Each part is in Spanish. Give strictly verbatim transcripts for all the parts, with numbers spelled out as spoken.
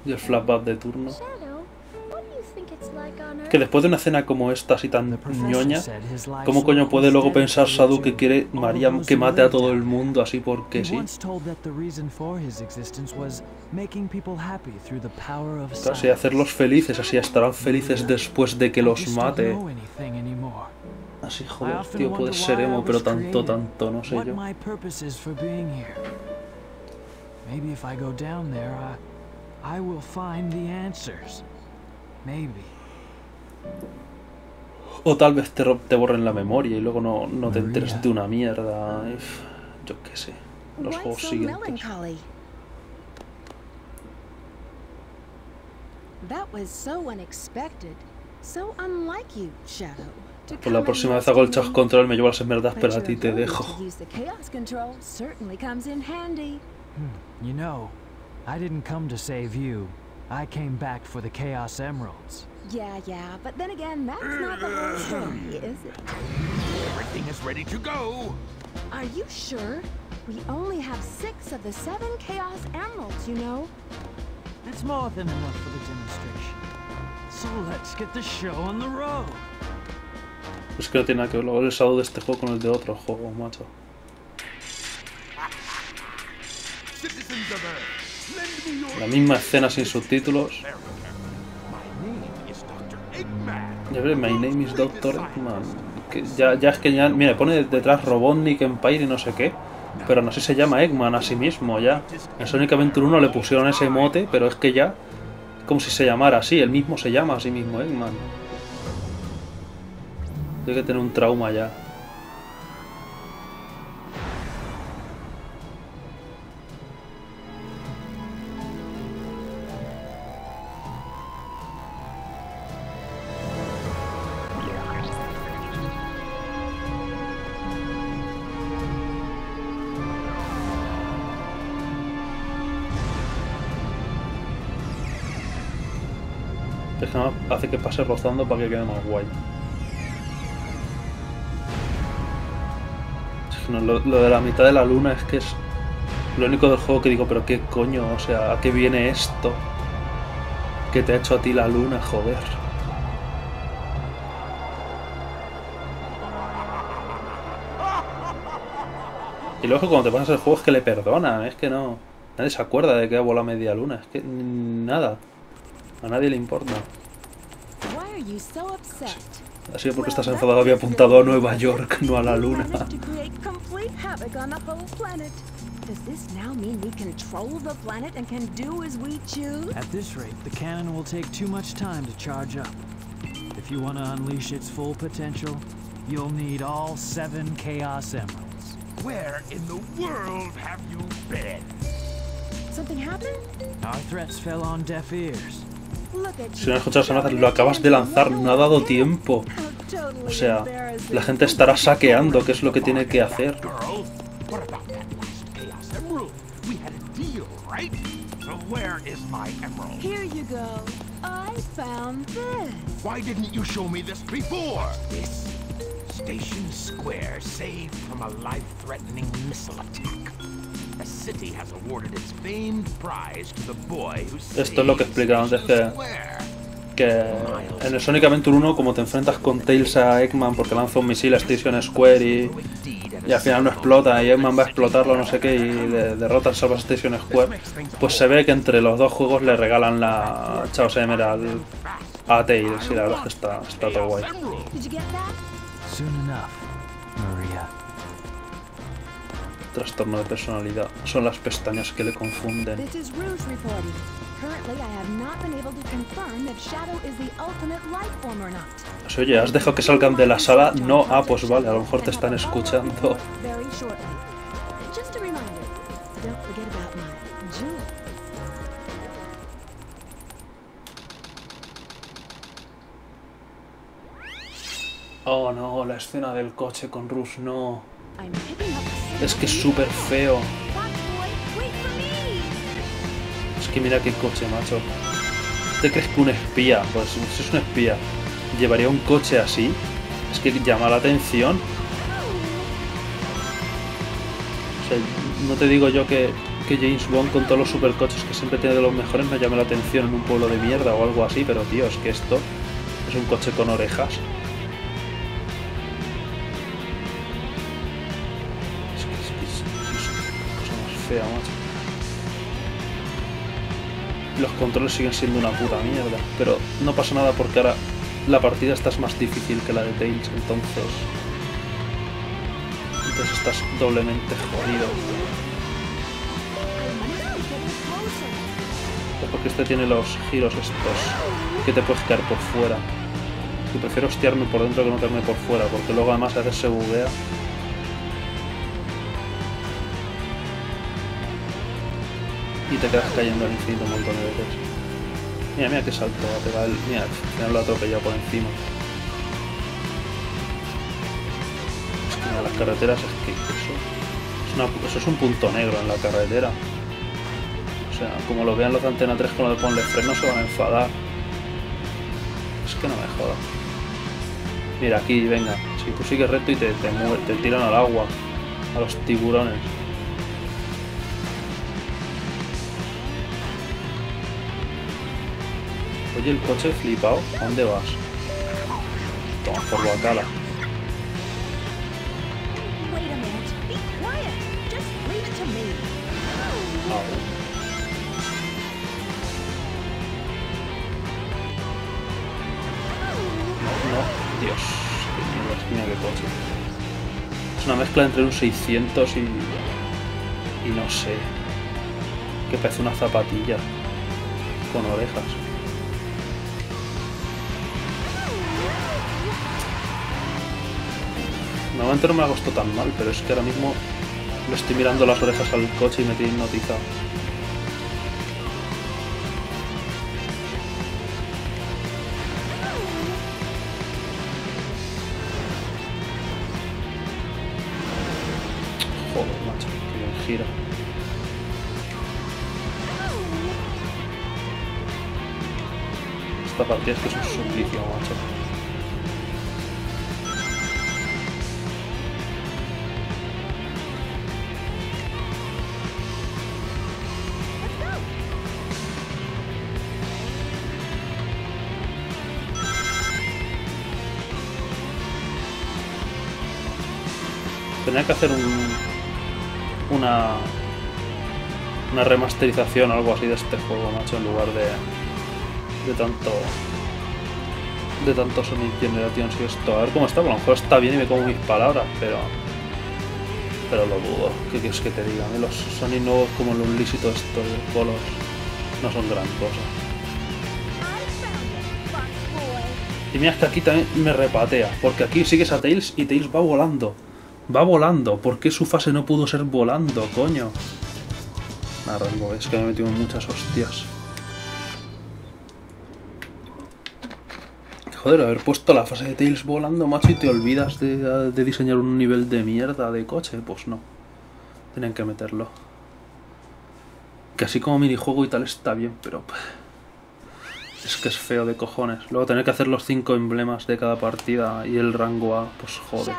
Y el flashback de turno. Que después de una escena como esta, así tan ñoña, ¿cómo coño puede luego pensar Shadow que quiere María que mate a todo el mundo así porque sí? Casi hacerlos felices, así estarán felices después de que los mate. Así, joder, tío, puedes ser emo, pero tanto, tanto, no sé yo. Maybe if I go down there, I, I will find the answers. Maybe. O tal vez te, te borren la memoria y luego no, no te enteres de una mierda. Uf, yo qué sé. Los juegos siguientes. Pues la próxima vez hago el Chaos Control, me llevo las esmeraldas, pero a ti te dejo. You know, I didn't come to save you. I came back for the Chaos Emeralds. Yeah, yeah, but then again, that's not the whole story, is it? Everything is ready to go. Are you sure? We only have six of the seven Chaos Emeralds, you know. That's more than enough for the demonstration. So let's get the show on the road. Es que no tiene nada que ver luego el saldo de este juego con el de otro juego, macho. La misma escena sin subtítulos. Ya ves, my name is doctor Eggman. Que ya, ya es que ya, mira, pone detrás Robotnik, Empire y no sé qué. Pero no sé si se llama Eggman a sí mismo ya. En Sonic Adventure uno le pusieron ese mote, pero es que ya, como si se llamara así, él mismo se llama a sí mismo Eggman. Tiene que tener un trauma ya. Hace que pase rozando para que quede más guay. Es que no, lo, lo de la mitad de la luna es que es lo único del juego que digo, pero qué coño, o sea, ¿a qué viene esto? ¿Qué te ha hecho a ti la luna, joder? Y luego cuando te pasas el juego es que le perdonan, es que no... Nadie se acuerda de que ha volado media luna, es que nada. A nadie le importa. Ha sido porque estás enfadado, había apuntado a Nueva York, no a la luna. Does this now mean we control the planet and can do as we choose? At this rate, the cannon will take too much time to charge up. If you want to unleash its full potential, you'll need all seven Chaos Emeralds. Where in the world have you been? Something happened? Our threats fell on deaf ears. Si no has escuchado esa amenaza, lo acabas de lanzar, no ha dado tiempo. O sea, la gente estará saqueando, ¿qué es lo que tiene que hacer? Where is my emerald? Here you go. I found this. Why didn't you show me this before? This Station Square saved from a life-threatening missile attack. The city has awarded its famed prize to the boy who saved Esto es lo que explicaba antes que, que en el Sonic Adventure uno, como te enfrentas con Tails a Eggman porque lanza un misil a Station Square y, y al final no explota y Eggman va a explotarlo no sé qué y de, derrota a Salva Station Square, pues se ve que entre los dos juegos le regalan la Chaos Emerald a Tails y la verdad es que está, está todo guay. Trastorno de personalidad. Son las pestañas que le confunden. Pues oye, ¿has dejado que salgan de la sala? No, ah, pues vale, a lo mejor te están escuchando. Oh no, la escena del coche con Rush, no. Es que es súper feo. Es que mira qué coche, macho. ¿Te crees que un espía? Pues si es un espía, ¿llevaría un coche así? Es que llama la atención. O sea, no te digo yo que que James Bond con todos los supercoches que siempre tiene de los mejores me llame la atención en un pueblo de mierda o algo así, pero tío, es que esto es un coche con orejas. Es que es, que es, es una cosa más fea, macho. Los controles siguen siendo una puta mierda, pero no pasa nada porque ahora la partida esta es más difícil que la de Tails, entonces... Entonces estás doblemente jodido. Porque este tiene los giros estos que te puedes caer por fuera. Yo prefiero hostiarme por dentro que no caerme por fuera, porque luego además a veces se buguea. Y te quedas cayendo al infinito un montón de veces. Mira, mira qué salto va a pegar el... Mira, al final lo ha atropellado por encima. Es que mira, las carreteras es que eso... Es una, eso es un punto negro en la carretera. O sea, como lo vean los de Antena tres con lo de ponle freno se van a enfadar. Es que no me jodas. Mira, aquí, venga. Si tú sigues recto y te, te, te tiran al agua. A los tiburones. Oye, el coche flipado. ¿A dónde vas? Toma por Bacala. Ah, no, Dios, qué mierda, mira qué coche. Es una mezcla entre un seiscientos y... y no sé. Que parece una zapatilla. Con orejas. Normalmente no me ha costado tan mal, pero es que ahora mismo le estoy mirando las orejas al coche y me tiene hipnotizado. Joder, macho, que bien gira. Esta partida es que es un suplicio, macho. Tenía que hacer un, una una remasterización o algo así de este juego, macho, en lugar de de tanto de tanto Sonic Generations y esto. A ver cómo está, a lo mejor está bien y me como mis palabras, pero pero lo dudo. ¿Qué quieres que te diga? A mí los Sonic nuevos como los lícitos estos de Colors no son gran cosa. Y mira, es que aquí también me repatea, porque aquí sigues a Tails y Tails va volando. Va volando. ¿Por qué su fase no pudo ser volando, coño? Nada, Rango, es que me he metido en muchas hostias. Joder, haber puesto la fase de Tails volando, macho, y te olvidas de, de diseñar un nivel de mierda de coche. Pues no. Tienen que meterlo. Que así como minijuego y tal está bien, pero... es que es feo de cojones. Luego tener que hacer los cinco emblemas de cada partida y el rango A, pues joder.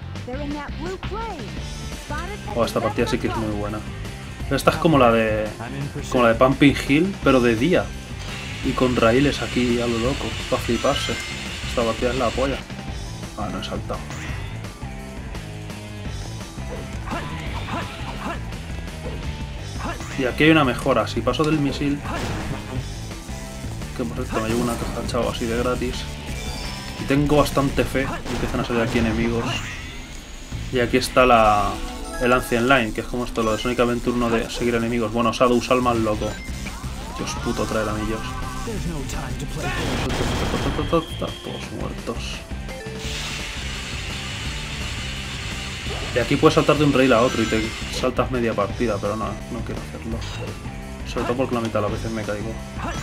Oh, esta partida sí que es muy buena. Esta es como la de como la de Pumping Hill, pero de día. Y con raíles aquí a lo loco, para fliparse. Esta partida es la polla. Ah, no he saltado. Y aquí hay una mejora. Si paso del misil, que por cierto me llevo una caja chavo así de gratis, y tengo bastante fe, empiezan a salir aquí enemigos. Y aquí está la, el Ancient Line, que es como esto, lo de Sonic Adventure uno de seguir enemigos. Bueno, Shadow Salman loco. Dios puto, traer anillos. Todos muertos. Y aquí puedes saltar de un rail a otro y te saltas media partida, pero no, no quiero hacerlo. Sobre todo porque la mitad de las veces me caigo.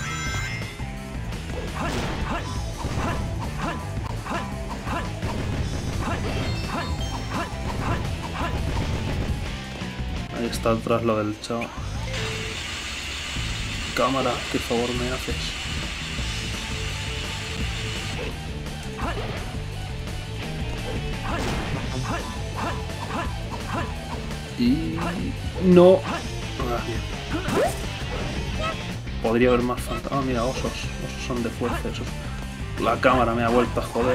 Ahí está atrás lo del chavo. Cámara, ¿qué favor me haces? Y... no. me das bien. Podría haber más fantasmas. Ah, mira, osos. Osos son de fuerza, esos. La cámara me ha vuelto a joder.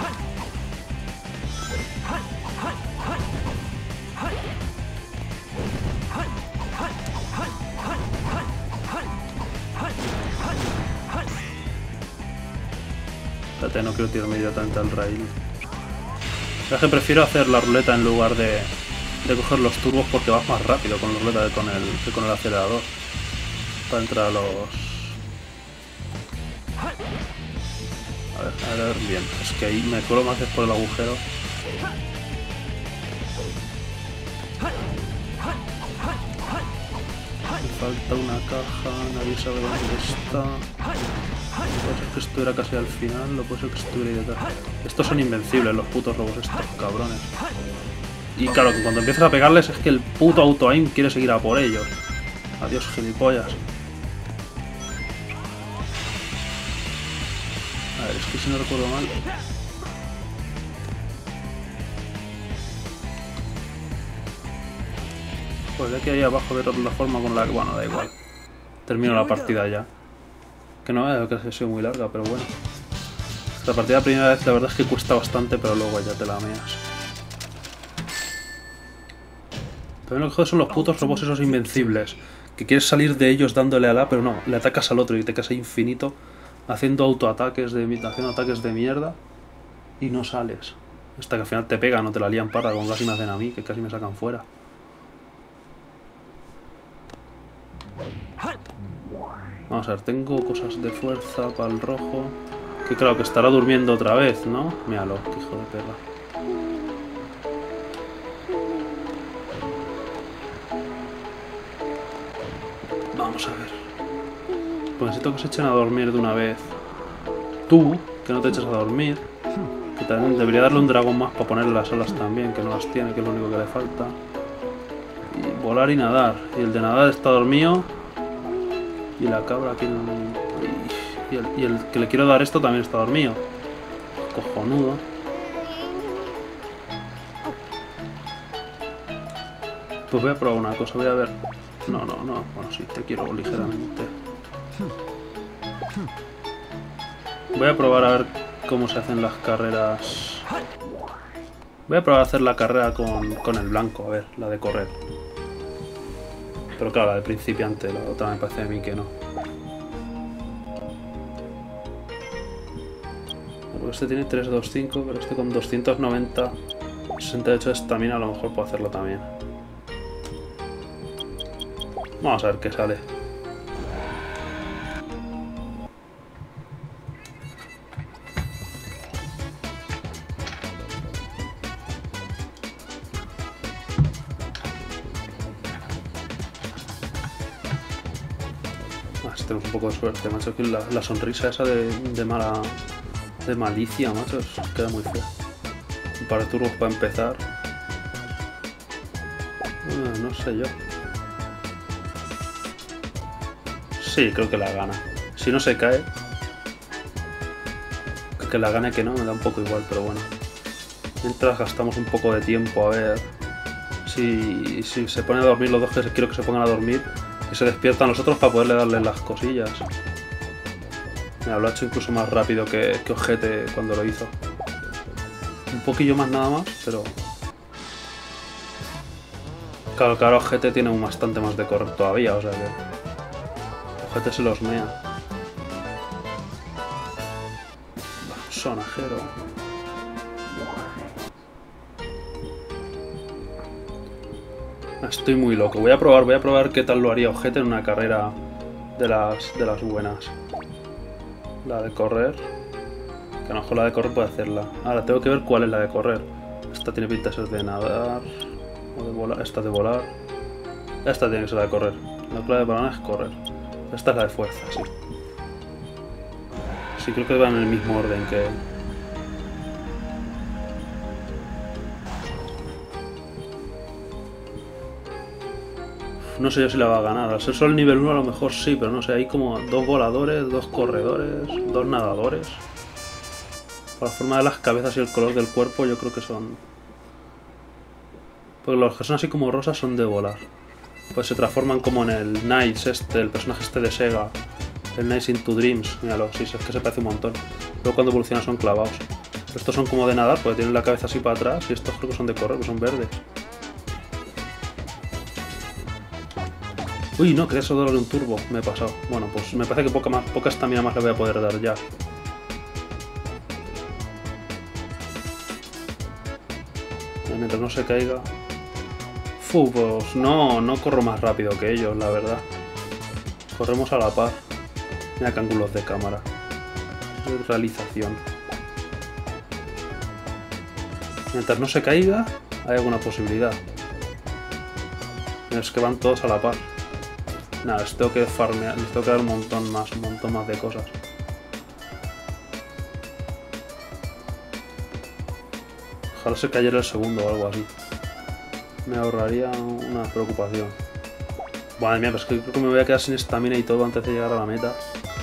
Espérate, no quiero tirarme directamente al rail. Es que prefiero hacer la ruleta en lugar de, de coger los turbos porque vas más rápido con la ruleta que con el, que con el acelerador. Para entrar a los... A ver, a ver, a ver, bien. Es que ahí me cuelo más por el agujero. Me falta una caja, nadie sabe dónde está. Puede ser que estuviera casi al final, lo puede ser que estuviera ahí detrás. Estos son invencibles, los putos lobos estos, cabrones. Y claro, que cuando empiezas a pegarles es que el puto auto-aim quiere seguir a por ellos. Adiós, gilipollas. A ver, es que si no recuerdo mal... Pues de aquí ahí abajo de la forma con la... Bueno, da igual. Termino la partida ya. Que no es que ha sido muy larga, pero bueno. Esta partida la primera vez la verdad es que cuesta bastante, pero luego ya te la meas. También lo que jode son los putos robots esos invencibles. Que quieres salir de ellos dándole a la, pero no, le atacas al otro y te quedas ahí infinito. Haciendo autoataques de haciendo ataques de mierda. Y no sales. Hasta que al final te pegan o te la lían parda, como casi me hacen a mí, que casi me sacan fuera. Vamos a ver, tengo cosas de fuerza para el rojo. Que claro, que estará durmiendo otra vez, ¿no? Míralo, que hijo de perra. Vamos a ver. Pues necesito que se echen a dormir de una vez. Tú, que no te eches a dormir. Que también debería darle un dragón más para ponerle las alas también, que no las tiene, que es lo único que le falta. Y volar y nadar. Y el de nadar está dormido. Y la cabra aquí... Y el, y el que le quiero dar esto también está dormido. Cojonudo. Pues voy a probar una cosa, voy a ver... No, no, no. Bueno, sí, te quiero ligeramente. Voy a probar a ver cómo se hacen las carreras. Voy a probar a hacer la carrera con, con el blanco, a ver, la de correr. Pero claro, la de principiante, la otra me parece a mí que no. Porque este tiene trescientos veinticinco, pero este con doscientos noventa, sesenta y ocho de estamina a lo mejor puedo hacerlo también. Vamos a ver qué sale. Tenemos un poco de suerte, macho, que la, la sonrisa esa de, de mala... de malicia, macho, queda muy fea. Un par de turbos para empezar. Uh, no sé yo. Sí, creo que la gana. Si no se cae... Que la gane que no, me da un poco igual, pero bueno. Mientras gastamos un poco de tiempo a ver... Si, si se ponen a dormir los dos, que quiero que se pongan a dormir... Y se despiertan los otros para poderle darle las cosillas. Mira, lo ha hecho incluso más rápido que, que Ojete cuando lo hizo. Un poquillo más nada más, pero... Claro, claro, Ojete tiene un bastante más de correr todavía, o sea que... Ojete se los mea. Sonajero. Estoy muy loco. Voy a probar, voy a probar qué tal lo haría Ojete en una carrera de las, de las buenas. La de correr. Que a lo mejor la de correr puede hacerla. Ahora tengo que ver cuál es la de correr. Esta tiene pinta de ser de nadar. O de volar. Esta de volar. Esta tiene que ser la de correr. La clave de banana es correr. Esta es la de fuerza, sí. Sí, creo que van en el mismo orden que... No sé yo si la va a ganar. Al ser solo el nivel uno a lo mejor sí, pero no sé. Hay como dos voladores, dos corredores, dos nadadores. Por la forma de las cabezas y el color del cuerpo yo creo que son... Porque los que son así como rosas son de volar. pues se transforman como en el Knights, este, el personaje este de Sega. El Knights into Dreams, míralo, sí, es que se parece un montón. Luego cuando evolucionan son clavados. Estos son como de nadar, porque tienen la cabeza así para atrás, y estos creo que son de correr, que son verdes. Uy, no, quería solo darle un turbo, me he pasado. Bueno, pues me parece que poca más, poca estamina más le voy a poder dar ya. Mientras no se caiga. Fu, pues no, no corro más rápido que ellos, la verdad. Corremos a la par. Mira qué ángulos de cámara. Realización. Mientras no se caiga, hay alguna posibilidad. Es que van todos a la par. Nada, les tengo que farmear, les tengo que dar un montón más, un montón más de cosas. Ojalá se cayera el segundo o algo así. Me ahorraría una preocupación. Madre mía, pero es que creo que me voy a quedar sin estamina y todo antes de llegar a la meta.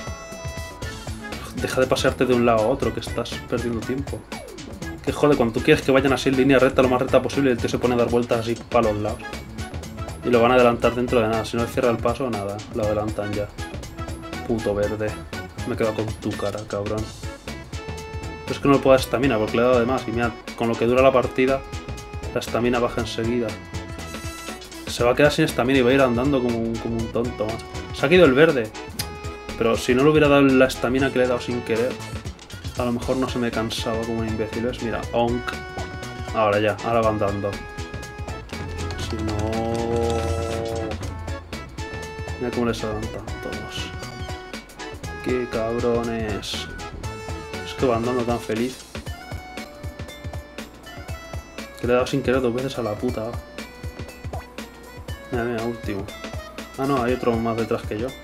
Deja de pasearte de un lado a otro, que estás perdiendo tiempo. Que jode, cuando tú quieres que vayan así en línea recta, lo más recta posible, el tío se pone a dar vueltas así para los lados. Y lo van a adelantar dentro de nada. Si no le cierra el paso, nada, lo adelantan ya. Puto verde. Me he quedado con tu cara, cabrón. Pero es que no le puedo dar estamina porque le he dado de más. Y mira, con lo que dura la partida, la estamina baja enseguida. Se va a quedar sin estamina y va a ir andando como un, como un tonto, macho. Se ha caído el verde. Pero si no le hubiera dado la estamina que le he dado sin querer, a lo mejor no se me cansaba como un imbécil. ¿Ves? Mira, onk. Ahora ya, ahora van dando. Si no... Mira cómo les adelantan todos. ¡Qué cabrones! Es que van dando tan feliz. Que le he dado sin querer dos veces a la puta. Mira, mira, último. Ah, no, hay otro más detrás que yo.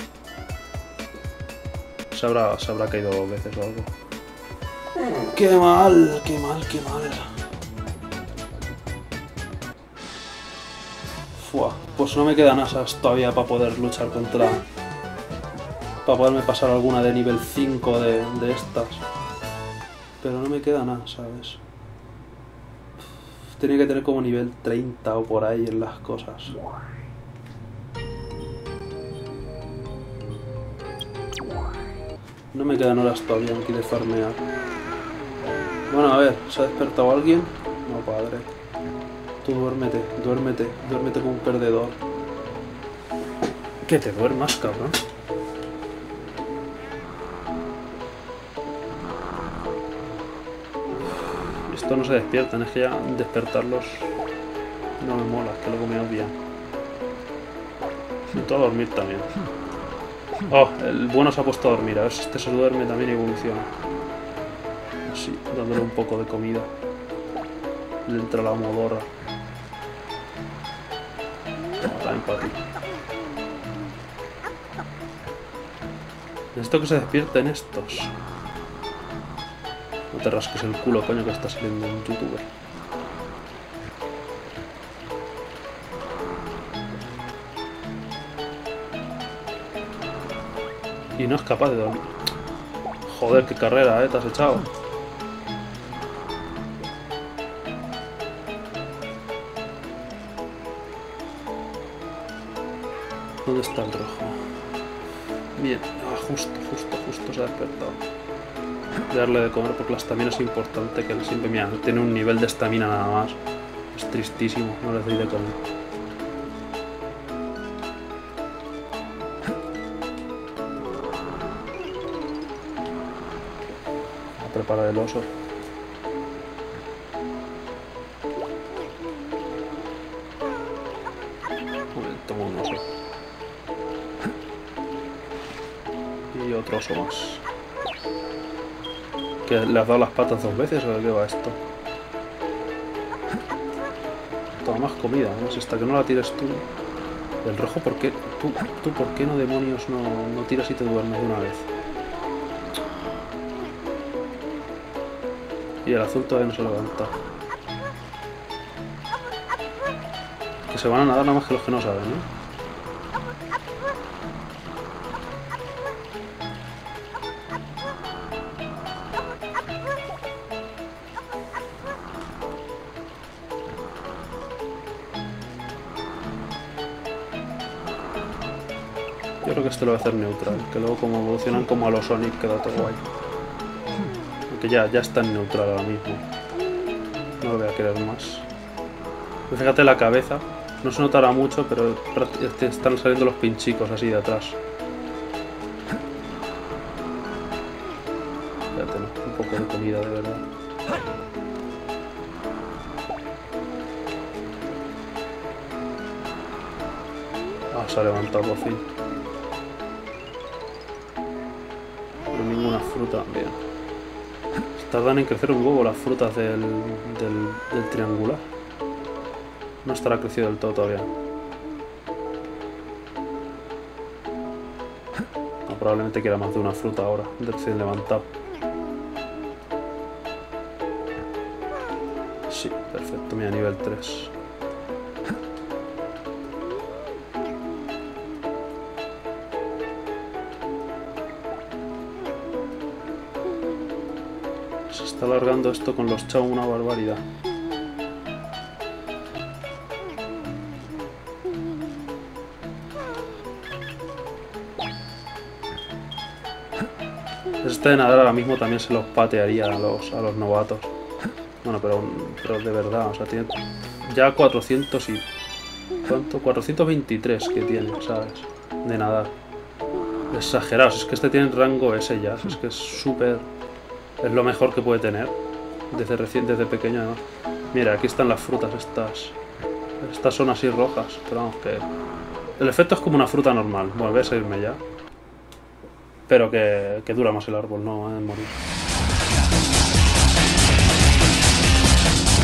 Se habrá, se habrá caído dos veces o algo. ¡Qué mal! ¡Qué mal! ¡Qué mal! Fua, pues no me quedan asas todavía para poder luchar contra... Para poderme pasar alguna de nivel cinco de, de estas. Pero no me queda nada, ¿sabes? Tenía que tener como nivel treinta o por ahí en las cosas. No me quedan horas todavía aquí de farmear. Bueno, a ver, ¿se ha despertado alguien? No, padre. Tú duérmete, duérmete, duérmete como un perdedor. Que te duermas, cabrón. Estos no se despiertan, es que ya despertarlos no me mola, es que luego me odian. Y todo a dormir también. Oh, el bueno se ha puesto a dormir, a ver si este se duerme también y evoluciona. Así, dándole un poco de comida. Le entra la modorra. También para ti. Necesito que se despierten estos. No te rasques el culo, coño, que está saliendo un youtuber. Y no es capaz de dormir. Joder, qué carrera, eh, te has echado. ¿Dónde está el rojo? Bien, ah, justo, justo, justo se ha despertado. De darle de comer porque la estamina es importante, que él siempre, mira, tiene un nivel de estamina nada más. Es tristísimo, no le doy de comer. A preparar el oso. Toma un oso. Y otro oso más. ¿Que le has dado las patas dos veces o de qué va esto? Toma más comida, ¿no? Si hasta que no la tires tú. El rojo, ¿por qué? ¿Tú, tú por qué no, demonios, no, no tiras y te duermes de una vez? Y el azul todavía no se levanta. Que se van a nadar nada más que los que no saben, ¿no? Yo creo que este lo voy a hacer neutral, que luego como evolucionan como a los Sonic queda todo guay. Aunque ya, ya está en neutral ahora mismo. No lo voy a querer más. Pues fíjate la cabeza, no se notará mucho, pero están saliendo los pinchicos así de atrás. Fíjate, ¿no? Un poco de comida de verdad. Ah, se ha levantado por fin. No hay ninguna fruta, bien. Tardan en crecer un huevo las frutas del, del, del triangular. No estará crecido del todo todavía. No, probablemente quiera más de una fruta ahora, recién levantado. Sí, perfecto, mira, nivel tres. Se está alargando esto con los Chao una barbaridad. Este de nadar ahora mismo también se los patearía a los, a los novatos. Bueno, pero, pero de verdad, o sea, tiene ya cuatrocientos y... ¿Cuánto? cuatrocientos veintitrés que tiene, ¿sabes? De nadar. Exagerados, es que este tiene rango S ya, es que es súper... Es lo mejor que puede tener. Desde recién, desde pequeño, ¿no? Mira, aquí están las frutas estas. Estas son así rojas, pero vamos que... El efecto es como una fruta normal. Bueno, voy a salirme ya. Pero que, que dura más el árbol, no en morir.